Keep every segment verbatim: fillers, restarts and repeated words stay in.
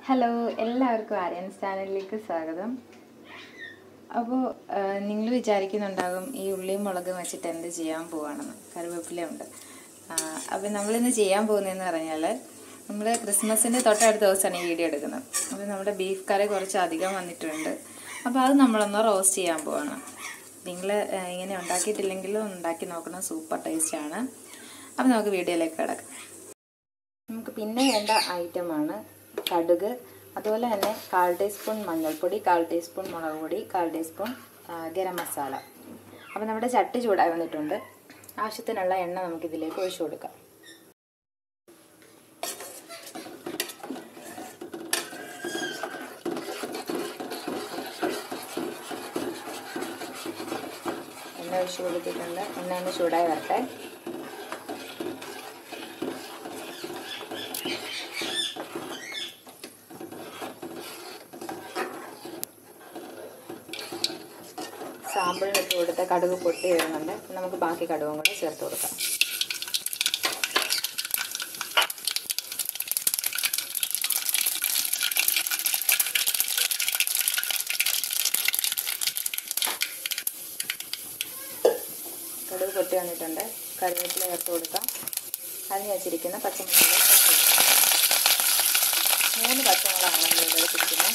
Hello, എല്ലാവർക്കും Aryans ചാനലിലേക്ക് സ്വാഗതം. അപ്പോൾ നിങ്ങൾ വിചാരിക്കുന്നുണ്ടാകും ഈ ഉള്ളിയും മുളകും വെച്ചിട്ട് എന്ത് ചെയ്യാൻ പോവാണെന്ന്. കറിവേപ്പിലയുണ്ട്. അപ്പോൾ നമ്മളിന്ന് ചെയ്യാൻ പോകുന്നതെന്ന് പറഞ്ഞാൽ, നമ്മൾ ക്രിസ്മസിൻ്റെ തൊട്ടടുത്ത ദിവസമാണ് ഈ വീഡിയോ എടുക്കുന്നത്. അപ്പോൾ നമ്മുടെ ബീഫ് കറി കുറച്ച് അധികം വന്നിട്ടുണ്ട്. അപ്പോൾ അത് നമ്മളൊന്ന് റോസ്റ്റ് ചെയ്യാൻ പോവാണ്. നിങ്ങൾ ഇങ്ങനെ ഉണ്ടാക്കിയിട്ടില്ലെങ്കിലും ഉണ്ടാക്കി നോക്കണം, സൂപ്പർ ടേസ്റ്റാണ്. അപ്പോൾ നമുക്ക് വീഡിയോയിലേക്ക് കിടക്കാം. നമുക്ക് പിന്നെ വേണ്ട ഐറ്റമാണ് കടുക്, അതുപോലെ തന്നെ കാൽ ടീസ്പൂൺ മഞ്ഞൾപ്പൊടി, കാൽ ടീസ്പൂൺ മുളക് പൊടി, കാൽ ടീസ്പൂൺ ഗരം മസാല. അപ്പോൾ നമ്മുടെ ചട്ടി ചൂടായി വന്നിട്ടുണ്ട്. ആവശ്യത്തിനുള്ള എണ്ണ നമുക്കിതിലേക്ക് ഒഴിച്ചു കൊടുക്കാം. എണ്ണ ഒഴിച്ചു കൊടുത്തിട്ടുണ്ട്. എണ്ണ ഒന്ന് ചൂടായി വരട്ടെ. സാമ്പിളിനിട്ട് കൊടുത്ത് കടുക് പൊട്ടി വരുന്നുണ്ട്. നമുക്ക് ബാക്കി കടുകും കൂടെ ചേർത്ത് കൊടുക്കാം. കടുക് പൊട്ടി വന്നിട്ടുണ്ട്. കറിവേപ്പില ചേർത്ത് കൊടുക്കാം. അരിഞ്ഞ് വെച്ചിരിക്കുന്ന പച്ചമുളക് ചേർത്ത് കൊടുക്കാം. മൂന്ന് പച്ചമുളകാണ് നമ്മൾ എടുത്തിരിക്കുന്നത്.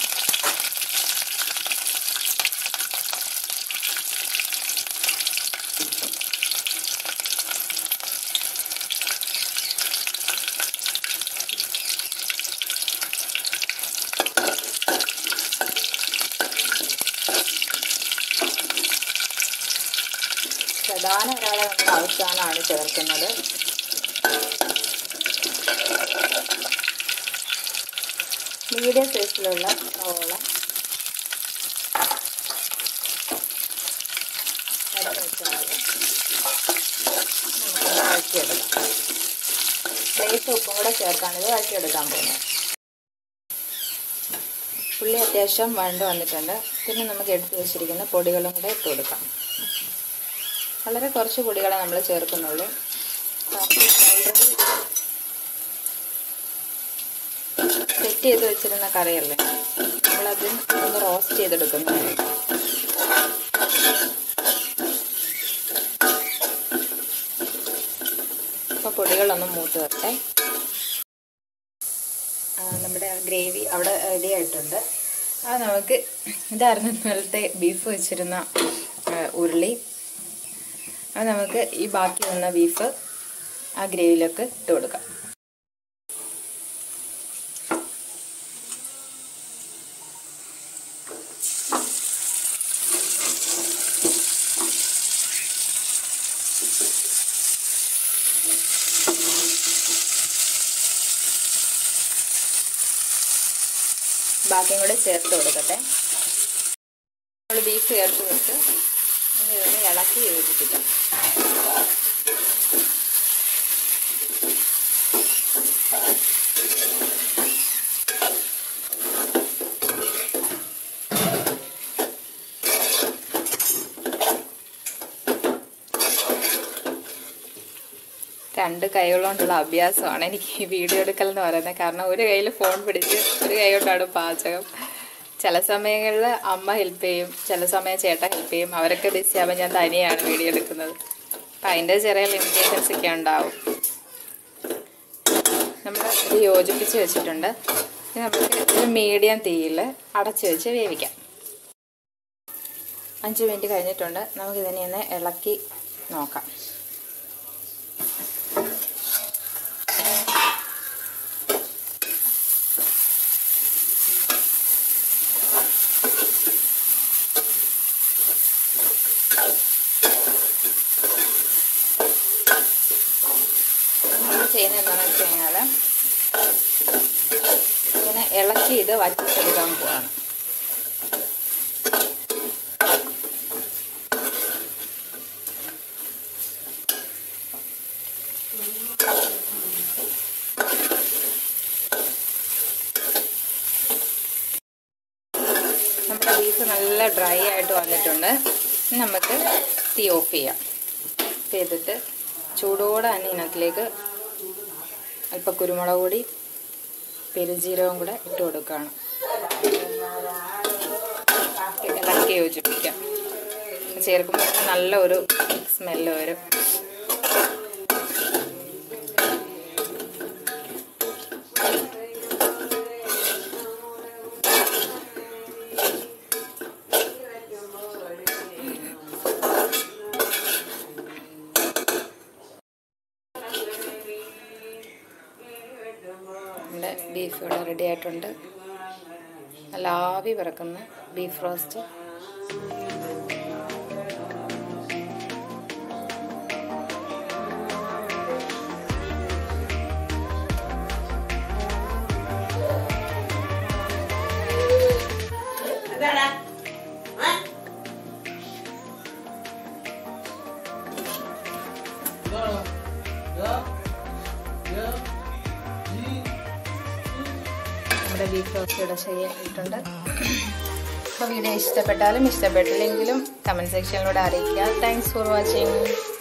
പ്രധാന ഒരാളെ നമ്മൾ അവസാനമാണ് ചേർക്കുന്നത്. മീഡിയം സൈസിലുള്ള സവോള വഴറ്റിയെടുക്കാം. ലേശം ഉപ്പും കൂടെ ചേർക്കാണിത് വഴറ്റിയെടുക്കാൻ പോകുന്നത്. ഉള്ളി അത്യാവശ്യം വഴണ്ട് വന്നിട്ടുണ്ട്. പിന്നെ നമുക്ക് എടുത്തു വെച്ചിരിക്കുന്ന പൊടികളും കൂടെ ഇട്ട് കൊടുക്കാം. വളരെ കുറച്ച് പൊടികളെ നമ്മൾ ചേർക്കുന്നുള്ളൂ. ഓൾറെഡി സെറ്റ് ചെയ്ത് വെച്ചിരുന്ന കറിയല്ലേ, നമ്മളത് ഒന്ന് റോസ്റ്റ് ചെയ്തെടുക്കുന്നു. അപ്പോൾ പൊടികളൊന്നും മൂത്ത് വരട്ടെ. നമ്മുടെ ഗ്രേവി അവിടെ റെഡി ആയിട്ടുണ്ട്. അത് നമുക്ക് ഇതായിരുന്നു ഇന്നലത്തെ ബീഫ് വെച്ചിരുന്ന ഉരുളി. അത് നമുക്ക് ഈ ബാക്കി വന്ന ബീഫ് ആ ഗ്രേവിയിലേക്ക് ഇട്ട് കൊടുക്കാം. ബാക്കിയും കൂടെ ചേർത്ത് കൊടുക്കട്ടെ. നമ്മൾ ബീഫ് ചേർത്ത് കൊടുത്ത് ഇതൊന്ന് ഇളക്കി യോജിപ്പിക്കാം. രണ്ട് കൈകളുകൊണ്ടുള്ള അഭ്യാസമാണ് എനിക്ക് ഈ വീഡിയോ എടുക്കൽ എന്ന് പറയുന്നത്. കാരണം ഒരു കയ്യിൽ ഫോൺ പിടിച്ച് ഒരു കൈ കൊണ്ടാണ് പാചകം. ചില സമയങ്ങളിൽ അമ്മ ഹെൽപ്പ് ചെയ്യും, ചില സമയം ചേട്ടൻ ഹെൽപ്പ് ചെയ്യും. അവരൊക്കെ ബിസി ആവുമ്പോൾ ഞാൻ തനിയാണ് വീഡിയോ എടുക്കുന്നത്. അപ്പം അതിൻ്റെ ചെറിയ ലിമിറ്റേഷൻസ് ഒക്കെ ഉണ്ടാവും. നമ്മൾ ഇത് യോജിപ്പിച്ച് വെച്ചിട്ടുണ്ട്. നമുക്ക് ഒരു മീഡിയം തീയിൽ അടച്ച് വെച്ച് വേവിക്കാം. അഞ്ച് മിനിറ്റ് കഴിഞ്ഞിട്ടുണ്ട്. നമുക്കിതിനെ ഒന്ന് ഇളക്കി നോക്കാം. ചെയ്യുന്നത് എന്താണെന്ന് വെച്ച് കഴിഞ്ഞാൽ ഇങ്ങനെ ഇളക്കി ഇത് വറ്റിച്ചെടുക്കാൻ പോവാണ്. നമ്മുടെ ബീഫ് നല്ല ഡ്രൈ ആയിട്ട് വന്നിട്ടുണ്ട്. നമുക്ക് തീ ഓഫ് ചെയ്യാം. ചെയ്തിട്ട് ചൂടോടെ തന്നെ ഇതിനകത്തിലേക്ക് അല്പം കുരുമുളക് പൊടി, പെരുംജീരകവും കൂടെ ഇട്ട് കൊടുക്കുകയാണ്. ഇളക്കി യോജിപ്പിക്കാം. ചേർക്കുമ്പോൾ നല്ല ഒരു സ്മെല്ല് വരും. നമ്മുടെ ബീഫ് ഇവിടെ റെഡി ആയിട്ടുണ്ട്. നല്ല ആവി പറക്കുന്ന ബീഫ് റോസ്റ്റ്. നമ്മുടെ ബീഫ് റോസ്റ്റ് ഇവിടെ ശരിയായിട്ടുണ്ട്. അപ്പോൾ വീഡിയോ ഇഷ്ടപ്പെട്ടാലും ഇഷ്ടപ്പെട്ടില്ലെങ്കിലും കമൻറ്റ് സെക്ഷനിലൂടെ അറിയിക്കുക. Thanks for watching.